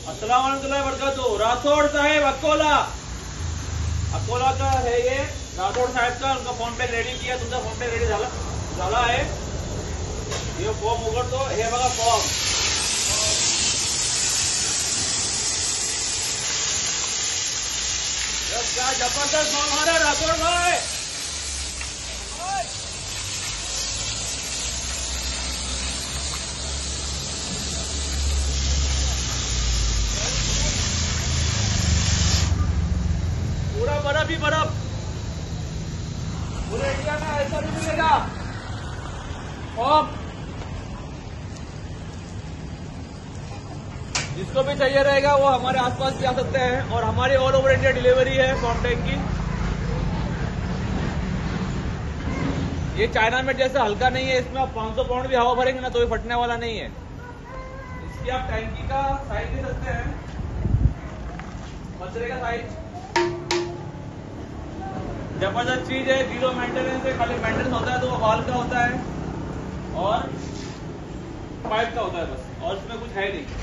अस्सलाम वालेकुम वरकatuh। राठौड़ साहब अकोला का है ये। राठौड़ साहब का उनका फोन पे रेडी किया, तुमचा फोन पे रेडी झाला आहे। ये फॉर्म उघडतो, हे बघा फॉर्म। क्या जबरदस्त फॉर्म आ रहा है राठौड़ भाई। पूरा बर्फ ही बर्फ, पूरे इंडिया में ऐसा नहीं मिलेगा फॉर्म। जिसको भी चाहिए रहेगा वो हमारे आसपास भी आ सकते हैं, और हमारी ऑल ओवर इंडिया डिलीवरी है फॉर्म टैंक की। ये चाइना में जैसा हल्का नहीं है, इसमें आप 500 पाउंड भी हवा भरेंगे ना तो भी फटने वाला नहीं है। इसकी आप टैंकी का साइज दे सकते हैं, मचरे का साइज। जबरदस्त चीज है, जीरो मेंटेनेंस है। खाली मेंटेनेंस होता है तो वो वाल का होता है और पाइप का होता है बस, और इसमें कुछ है नहीं।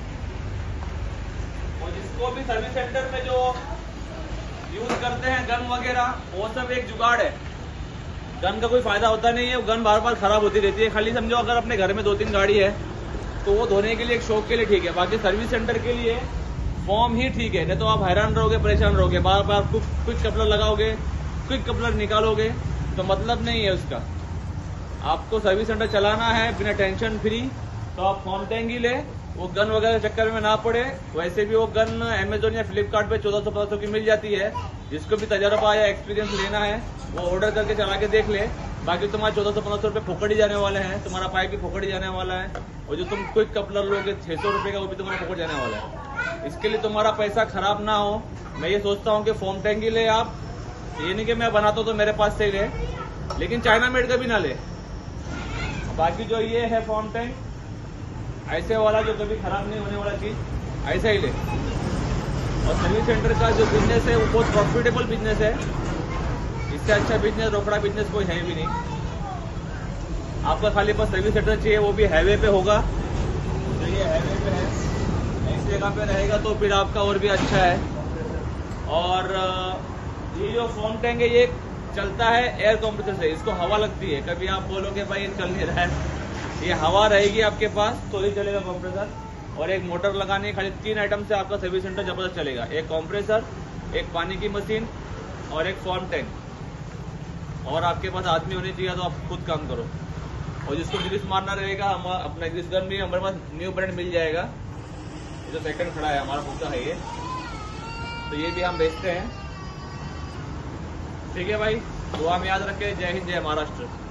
और जिसको भी सर्विस सेंटर में जो यूज करते हैं गन वगैरह, वो सब एक जुगाड़ है। गन का कोई फायदा होता नहीं है, वो गन बार बार खराब होती रहती है। खाली समझो अगर अपने घर में 2-3 गाड़ी है तो वो धोने के लिए, एक शौक के लिए ठीक है। बाकी सर्विस सेंटर के लिए फॉर्म ही ठीक है, नहीं तो आप हैरान रहोगे, परेशान रहोगे। बार बार क्विक कपलर लगाओगे, क्विक कपलर निकालोगे तो मतलब नहीं है उसका। आपको सर्विस सेंटर चलाना है बिना टेंशन फ्री, तो आप फॉर्म टैंक ही ले। वो गन वगैरह चक्कर में ना पड़े। वैसे भी वो गन अमेजोन या फ्लिपकार्ट पे 1400-1500 की मिल जाती है। जिसको भी तजर्बा या एक्सपीरियंस लेना है वो ऑर्डर करके चला के देख ले। बाकी तुम्हारे 1400-1500 रुपये फोकट ही जाने वाले हैं, तुम्हारा पाइप भी फोकट ही जाने वाला है। और जो तुम क्विक कपलर लोगे 600 रुपये का, वो भी तुम्हारा फोकट जाने वाला है। इसके लिए तुम्हारा पैसा खराब ना हो, मैं ये सोचता हूँ कि फॉर्म टैंक ही ले आप। ये नहीं कि मैं बनाता हूँ तो मेरे पास से ही ले, लेकिन चाइना मेड का भी ना ले। बाकी जो ये है फॉर्म टैंक, ऐसे वाला जो कभी खराब नहीं होने वाला चीज, ऐसा ही ले। और सर्विस सेंटर का जो बिजनेस है वो बहुत प्रॉफिटेबल बिजनेस है। इससे अच्छा बिजनेस, रोकड़ा बिजनेस कोई है भी नहीं। आपका खाली पास सर्विस सेंटर चाहिए, वो भी हाईवे पे होगा। तो ये हाईवे पे है, ऐसी जगह पे रहेगा तो फिर आपका और भी अच्छा है। और ये जो फॉर्म टैंक है ये चलता है एयर कंप्रेसर से, इसको हवा लगती है। कभी आप बोलोगे भाई ये चल नहीं रहा है, ये हवा रहेगी आपके पास तो ही चलेगा कंप्रेसर। और एक मोटर लगानी है। खाली 3 आइटम से आपका सर्विस सेंटर जबरदस्त चलेगा। एक कंप्रेसर, एक पानी की मशीन और एक फॉर्म टैंक। और आपके पास आदमी होने चाहिए तो आप खुद काम करो। और जिसको ग्रीस मारना रहेगा, हम अपना ग्रीस गन भी हमारे पास न्यू ब्रांड मिल जाएगा। ये जो सेकंड खड़ा है हमारा खुद का है ये, तो ये भी हम बेचते हैं। ठीक है भाई, दुआ में याद रखें। जय हिंद, जय महाराष्ट्र।